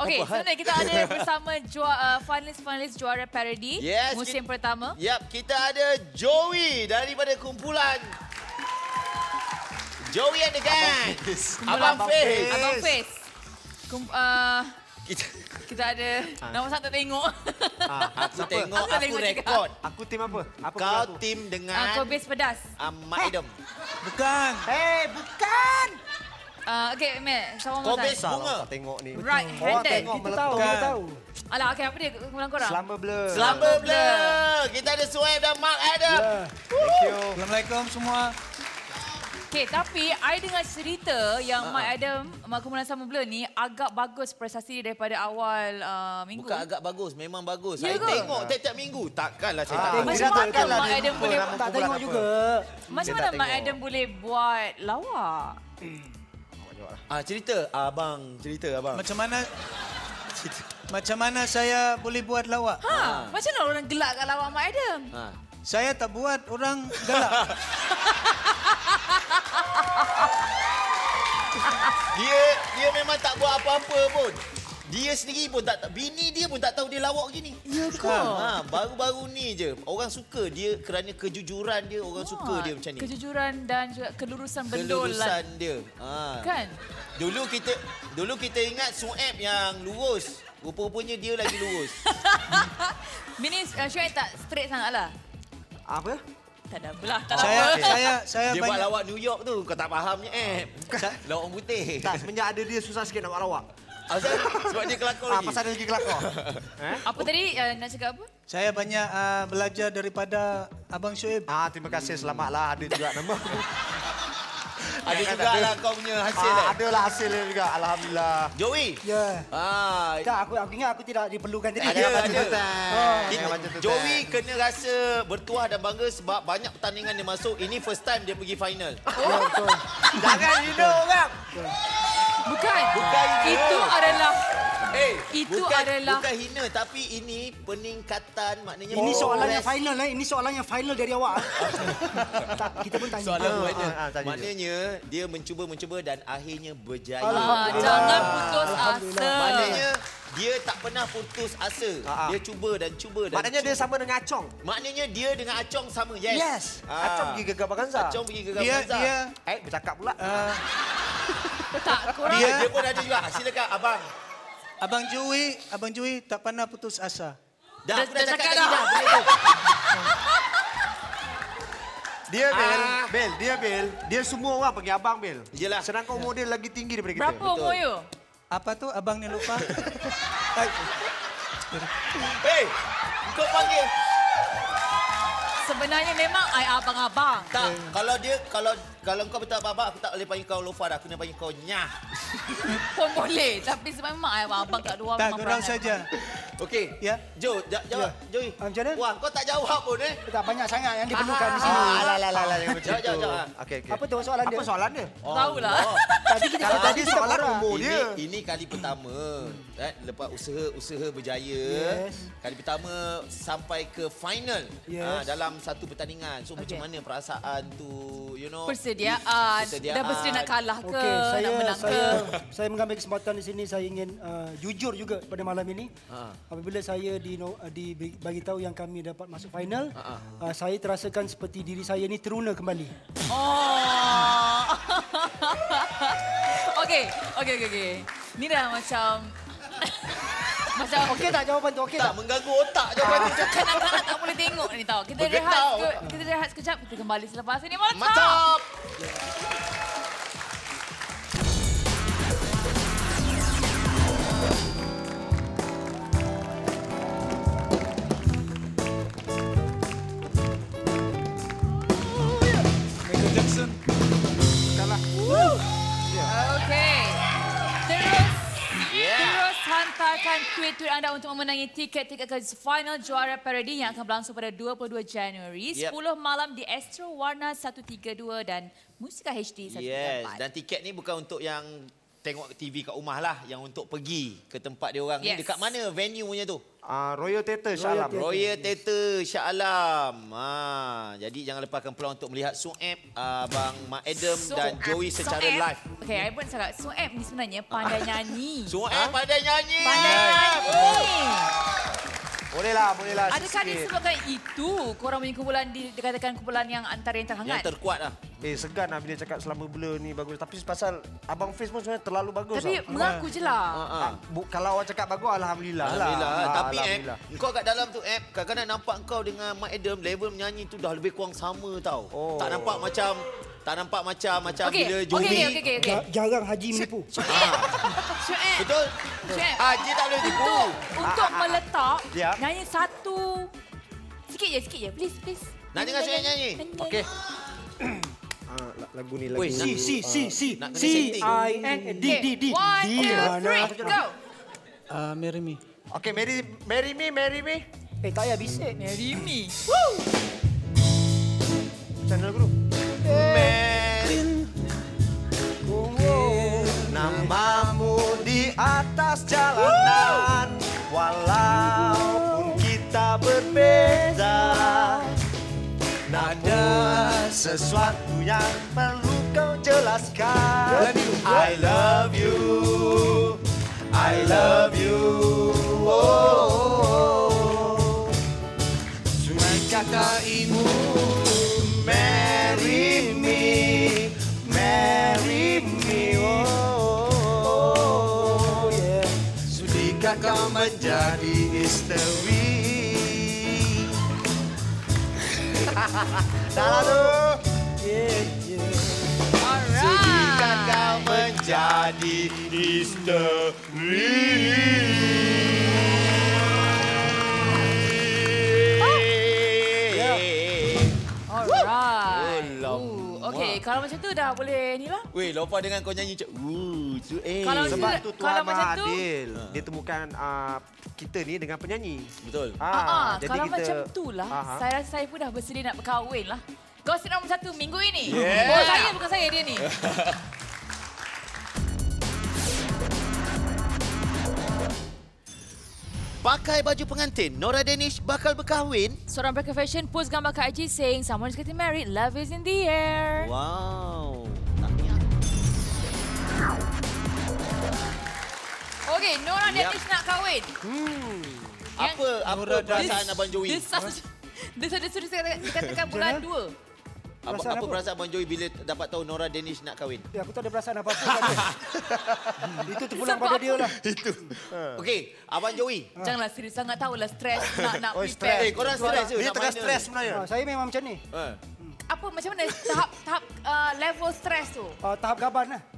Okey, sebenarnya kita ada bersama finalis juara parody musim pertama. Kita ada Joey daripada kumpulan Joey and the Gang. Abang Fiz. Abang Fiz. Kita ada nombor satu tengok. Aku tengok, aku rekod. Aku tim apa? Kau tim dengan Kobis pedas. Mak Adam. Bukan. Bukan. Okey, Mel. Sama Kobis Mozart. bunga. Tengok ni. Right handed. Kita tahu. Alah, okey, apa dia kumpulan korang? Selama blur. Selamba blur. Kita ada Suhaib dan Mak Adam. Thank you. Assalamualaikum semua. Okey, tapi I dengar cerita yang Mak Adam, kumpulan Sama Blur ni agak bagus prestasi dia daripada awal minggu. Bukan agak bagus, memang bagus. Ya Saya ke? tengok tiap-tiap minggu. Takkanlah saya tak tengok. Macam mana Mak Adam boleh Tak tengok juga. Macam mana Mak Adam boleh buat lawak? Cerita abang, Macam mana saya boleh buat lawak? Macam mana orang gelak kat lawak Mak Adam? Saya tak buat orang galak. Dia memang tak buat apa-apa pun. Dia sendiri pun tak, bini dia pun tak tahu dia lawak gini. Ya ke? Baru-baru ni je orang suka dia kerana kejujuran dia, orang suka dia macam ni. Kejujuran dan juga kelurusan bendul. Kelurusan dia. Kan? Dulu kita ingat Suhaib yang lurus. Rupa-rupanya dia lagi lurus. Bini Syuaib tak straight sangatlah. Apa? Tak ada belah, tak Saya Dia buat banyak lawak New York tu, kau tak fahamnya lawak orang putih. Tak, semenjak ada dia susah sikit nak buat lawak. Sebab dia kelakor lagi. Pasal dia lagi kelakor. Apa tadi nak cakap apa? Saya banyak belajar daripada Abang Syuaib. Terima kasih, selamatlah ada juga nama. Ada jugalah kau punya hasil. Adalah hasil dia juga, alhamdulillah. Joey. Ya. Tak, aku ingat aku tidak diperlukan tadi. Ada. Macam tu. Joey kena rasa bertuah dan bangga sebab banyak pertandingan dia masuk. Ini first time dia pergi final. Betul. Jangan hina orang. Bukan. hina. Itu adalah Bukan hina, tapi ini peningkatan, maknanya Ini soalan yang final Ini soalan yang final dari awak. Tak, kita pun tanya. Soalan final. tanya Maknanya dia mencuba dan akhirnya berjaya. Jangan putus asa. Maknanya dia tak pernah putus asa. Dia cuba dan Maknanya dia sama dengan Acong. Maknanya dia dengan Acong sama. Yes. Acong pergi Gegar Baganza. Acong pergi Gegar Dia Baganza. Bercakap pula. Tak, korang. Dia pun ada juga. Silakan abang. Abang Joey tak pernah putus asa. Dah cakap tadi dah. dah. Bel. Dia semua orang panggil abang, Bel. Yelah. Sedangkan umur dia lagi tinggi daripada kita. Berapa umur you? Apa tu abang ni lupa? Hei, kau panggil. Sebenarnya memang I abang-abang. Tak, kalau kau betul apa-apa, aku tak boleh panggil kau Lofa dah. Aku nak panggil kau Nyah. Pun boleh. Tapi sebab memang I abang kat luar Tak, memang korang perangai. saja. Okey. Ya. Jo, jawab. Joey. Macam mana? Wah, kau tak jawab pun Tak banyak sangat yang diperlukan di sini. Jawab. Okey. Apa tu soalan dia? Apa soalan dia? Tahulah. Tadi kita soalan korang. umur dia. Ini kali pertama. Lepas usaha berjaya. Yes. Kali pertama sampai ke final. Yes. Dalam satu pertandingan. So macam mana perasaan tu, you know? Persediaan. Dah bersedia nak kalah ke, nak menang ke. Saya mengambil kesempatan di sini, saya ingin jujur juga pada malam ini. Apabila saya dibagi tahu yang kami dapat masuk final, saya terasakan seperti diri saya ni teruna kembali. Oh. Okey. Ni dah macam Okey tak jawapan tu? Okey Tak tak? mengganggu otak jawapan tu. kanak-kanak tak boleh tengok ni tau. Kita rehat sekejap. Kita kembali selepas ini. Mantap. Michael Jackson. Okey. Terus hantarkan tweet-tweet anda untuk memenangi tiket-tiket ke final juara parody yang akan berlangsung pada 22 Januari. 10 malam di Astro Warna 132 dan Musika HD 134. Yes, dan tiket ni bukan untuk yang tengok TV kat rumah lah yang untuk pergi ke tempat dia orang ni. Yes. Dekat mana venue-nya tu? Royal Theatre Shah Alam. Royal Theatre Shah Alam. Jadi jangan lepaskan peluang untuk melihat Sueb, Abang Mak Adam dan Joey secara live. Okey, I pun cakap Sueb ni sebenarnya pandai nyanyi. Sueb pandai nyanyi. Pandai nyanyi. Bolehlah Adakah sikit. disebabkan itu korang punya kumpulan dikatakan kumpulan yang antara yang terhangat? Yang terkuat lah. Segan lah bila cakap selama blur ni bagus. Tapi pasal Abang Fiz pun sebenarnya terlalu bagus. Tapi mengaku je lah. Kalau awak cakap bagus, Alhamdulillah lah. Tapi Alhamdulillah. kau kat dalam tu kadang-kadang nampak kau dengan Mak Adam level menyanyi tu dah lebih kurang sama tau. Tak nampak macam bila Joey. Okey. Jarang Haji menipu. Sueb. Betul? Sueb. Dia tak boleh tipu. Untuk meletak, Ya. nyanyi satu. Sikit je. Please. Nak dengar Sueb nyanyi? Okey. Lagu ni Weh, lagu. nak kena setting. C-I-N-D. 1, 2, 3, go. Marry me. Okey, marry me. Tak payah bisik. Marry me. Macam mana lagu tu? Namamu di atas jalanan, walaupun kita berbeza. Ada sesuatu yang perlu kau jelaskan. I love you. Sudahkah kau ingin marry me, oh yeah. Sudahkah kau menjadi isteri? Dah lah tu. Sudahkah kau menjadi Alright. Okey, kalau macam tu dah boleh ni lah. Weh, lepas dengan kau nyanyi macam Kalau Sebab macam- tu kalau Tuhan macam Maha tu- Adil. Dia temukan kita ni dengan penyanyi. Betul. Jadi Kalau kita- macam tu lah, saya rasa saya pun dah bersedia nak berkahwin lah. Gosip nombor 1 minggu ini. Yeah. Oh, saya bukan saya, dia ni. Pakai baju pengantin, Nora Danish bakal berkahwin. Seorang breaker fashion post gambar kat IG saying someone is getting married, love is in the air. Wow. Tahniah. Okey, Nora Danish nak kahwin. Apa perasaan Abang Joey? Dia sudah dikatakan bulan 2. Perasaan Apa apa? perasaan Abang Joey bila dapat tahu Nora Danish nak kahwin? Aku tak ada perasaan apa-apa pada dia. Itu terpulang pada dia lah. Okey, Abang Joey. Janganlah serius sangat, tahulah stres nak Oh, prepare. Korang stres tu? Dia nak tengah mana? stres sebenarnya. Saya memang macam ni. Apa macam mana tahap level stres tu? Tahap gaban lah.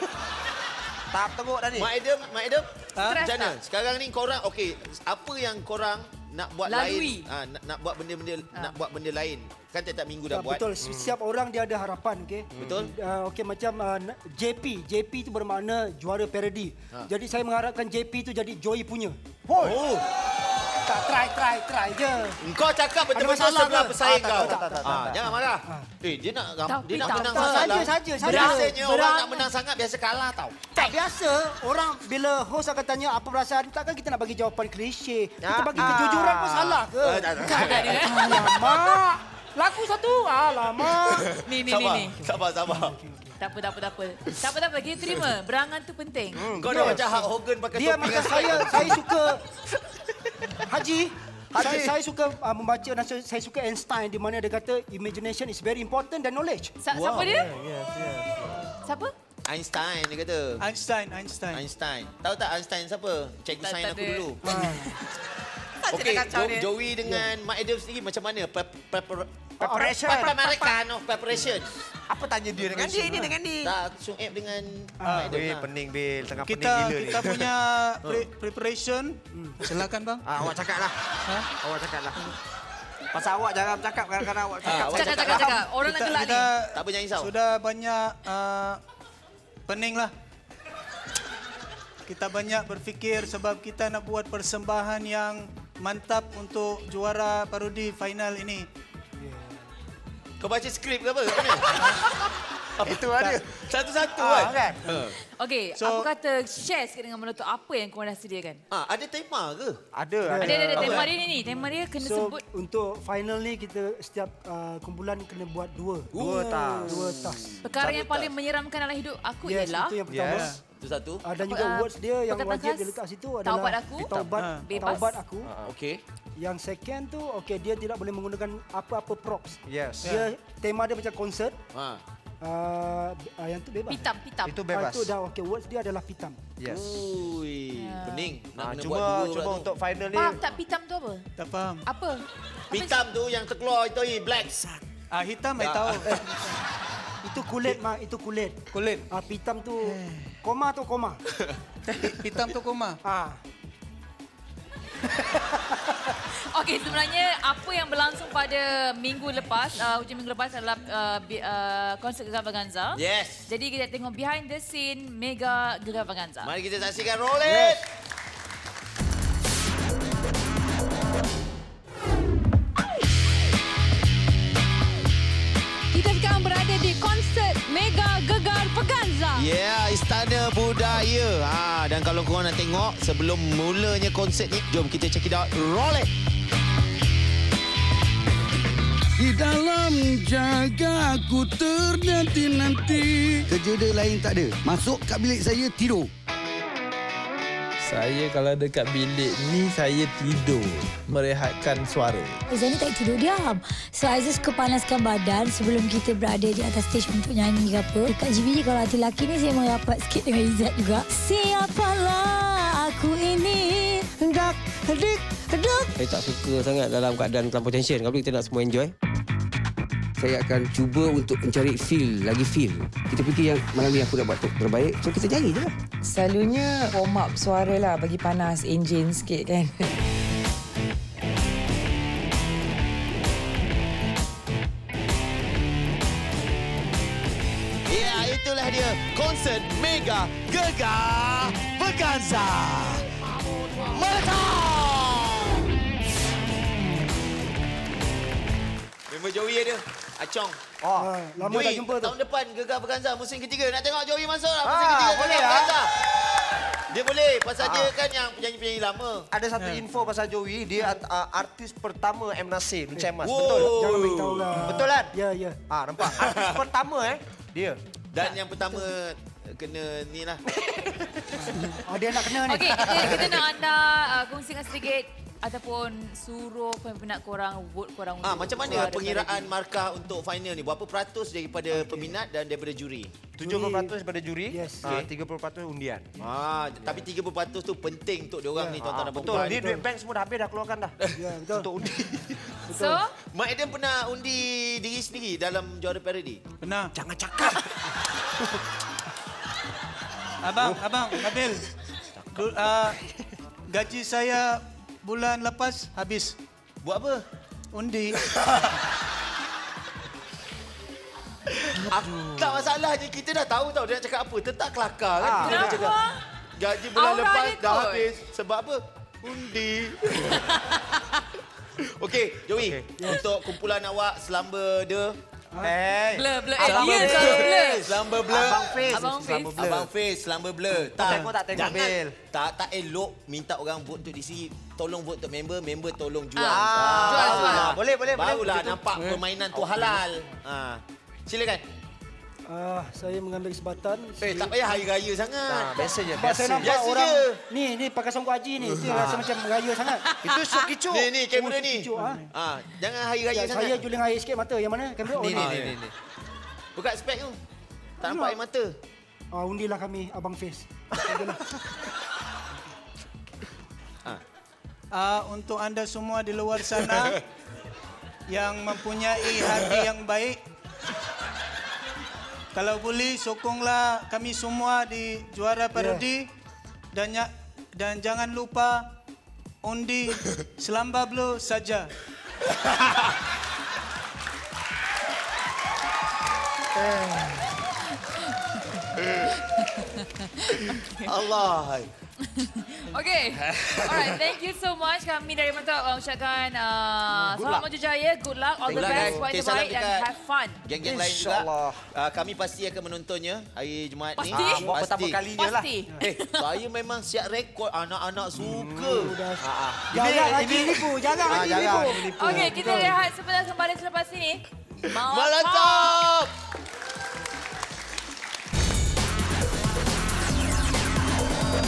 Tahap teruk dah ni. Mak Adam, Stres macam mana? tak? Sekarang ni korang, okey, apa yang korang nak buat Lalui. lain? Nak buat benda lain. Kan tiap-tiap minggu dah buat. Betul, setiap orang dia ada harapan, okey. Betul. Okey, macam JP itu bermakna juara parody. Jadi saya mengharapkan JP itu jadi Joey punya. Oh, Tak try je. engkau cakap betul-betul masalah sebelah ke? pesaing Tak, kau. tak. Jangan marah. Dia nak Tapi menang tak sangat lah. Saja. Biasanya orang nak menang sangat biasa kalah tau. Tak biasa, orang bila host akan tanya apa perasaan, takkan kita nak bagi jawapan klise. Kita bagi kejujuran pun salah ke? Tak ada dia. Alamak. Lagu satu. Alamak. Ni. Sabar. Tak apa. Kita terima. Berangan tu penting. Kau dah macam Hulk Hogan pakai Dia topi. macam saya suka Haji. Saya suka membaca dan saya suka Einstein di mana dia kata imagination is very important than knowledge. Siapa dia? Siapa? Einstein dia kata. Einstein. Tahu tak Einstein siapa? Cikgu Tak sains aku ada. dulu. Tak Okey, nak kacau dia. Joey dengan Mak Adam sendiri macam mana? Preparation. Preparation. Apa tanya dia dengan dia? Ini dengan dia. Tak, Sueb dengan Mak Adam lah. Pening Bil. Tengah pening Kita gila ni. kita punya preparation. Silakan bang. Awak cakap lah. Awak cakap lah. Pasal awak jarang cakap. Kadang-kadang awak cakap. Cakap. Orang nak gelak ni. Tak apa, jangan risau. Sudah banyak pening lah. Kita banyak berfikir sebab kita nak buat persembahan yang mantap untuk juara parodi final ini. Kau baca skrip ke apa? Kat mana? Itu ada. Satu-satu kan? Okey, So- aku kata share sikit dengan menonton apa yang korang dah sediakan. Ada tema ke? Ada. Ada tema dia ni. Tema dia kena So sebut. untuk final ni kita setiap kumpulan kena buat dua task. Perkara yang paling menyeramkan dalam hidup aku Yes, ialah itu yang pertama. Yes. Itu satu. Dan juga words dia yang perkataan wajib khas, dia letak situ adalah taubat aku. Bebas. Taubat aku. Okey. Yang second tu dia tidak boleh menggunakan apa-apa props. Yes. Dia tema dia macam konsert. Yang tu bebas. Pitam. Itu bebas. Itu dah words dia adalah pitam. Yes. Ui, pening. Nak kena buat Cuma dua pula tu. untuk final ni. Faham tak pitam tu apa? Tak faham. Apa? Pitam tu yang terkeluar itu black. Hitam saya tahu. Itu kulit itu kulit. Kulit. Pitam tu koma tu koma. Hitam tu koma. Okey, sebenarnya apa yang berlangsung pada minggu lepas, hujung minggu lepas adalah konsert Gegar-Vaganza. Yes. Jadi kita tengok behind the scene Mega Gegar-Vaganza. Mari kita saksikan roll it. Kita sekarang berada di konsert Mega Gegar-Vaganza. Ya, Istana Budaya. Dan kalau korang nak tengok sebelum mulanya konsert ni, jom kita check it out. Roll it. Di dalam jaga aku ternanti-nanti. Kerja dia lain tak ada. Masuk kat bilik saya tidur. Saya kalau dekat bilik ni saya tidur, merehatkan suara. Zani tak tidur diam. So Aizah suka panaskan badan sebelum kita berada di atas stage untuk nyanyi ke apa. Dekat GBD kalau hati lelaki ni saya merapat sikit dengan Izzat juga. Siapalah aku ini. Dak, dik, duk. Saya tak suka sangat dalam keadaan terlampau tension. Kalau kita nak semua enjoy. Saya akan cuba untuk mencari feel. Kita fikir yang malam ni aku dah buat terbaik. So kita cari je lah. Selalunya warm up suara lah bagi panas enjin sikit kan. Ya, itulah dia konsert Mega Gegar-Vaganza. Meletak! Member Joey ada. Acong. Lama Joey, tak jumpa tu. tahun depan Gegar-Vaganza musim ketiga. Nak tengok Joey masuk lah musim ketiga Gegar-Vaganza. Dia boleh pasal dia kan yang penyanyi-penyanyi lama. Ada satu info pasal Joey, dia artis pertama M. Nasir, Nuncai Mas. Wow. Betul? Jangan beritahu lah. Betul kan? Ya. Nampak? Artis pertama dia. Dan yang pertama kena ni lah. Dia nak kena ni. Okey, kita nak anda kongsikan sedikit ataupun suruh peminat korang vote korang untuk Macam mana suara pengiraan melodi. markah untuk final ni? Berapa peratus daripada peminat dan daripada juri? 70% daripada juri, Yes. 30% undian. Tapi 30% tu penting untuk diorang ni tuan-tuan dan Betul, perempuan. dia duit bank semua dah habis, dah keluarkan dah. Ya, betul. Untuk undi. So, Mak Adam pernah undi diri sendiri dalam juara parody? Benar. Jangan cakap. Abang, Nabil. Gaji saya bulan lepas habis. Buat apa? Undi. Tak masalahnya kita dah tahu tau dia nak cakap apa. Tetap kelakar kan? Kita dah cakap. Gaji bulan Aura lepas dia dah kot. habis. Sebab apa? Undi. Okey, Joey. Untuk kumpulan awak selamba dia. blur. Selamba Ya, blur. blur. Selamba blur. Abang Face. Abang Face. Abang Face, selamba blur. tengok, tak tengok, Jangan. Bil. Tak elok minta orang vote untuk DC. Tolong vote untuk member tolong jual. Jual. Boleh. Barulah Begitu. nampak permainan tu halal. Silakan. Saya mengambil kesempatan. Tak payah hari raya sangat. Biasa je. Sebab saya nampak Biasa orang je. ni pakai songkok haji ni. Dia rasa macam raya sangat. Itu syuk kicuk. Ni kamera ni. Kicuk, Jangan hari raya Saya sangat. juling air sikit mata. Yang mana? Kamera? Ni. Buka spek tu. Tak nampak air mata. Undilah kami Abang Face. Untuk anda semua di luar sana yang mempunyai hati yang baik, kalau boleh sokonglah kami semua di juara parodi dan jangan lupa undi Selamba Blue saja. Allah. Okay. Alright, thank you so much. Kami dari Mantap ucapkan selamat maju jaya, good luck, all the best, buat yang terbaik dan have fun. Geng-geng lain juga. Kami pasti akan menontonnya hari Jumaat ni. Pasti? Buat pertama kalinya lah. Saya memang siap rekod. Anak-anak suka. Jangan lagi nipu. Jangan lagi nipu. Okay, kita rehat sebentar, kembali selepas ini. Malam Top!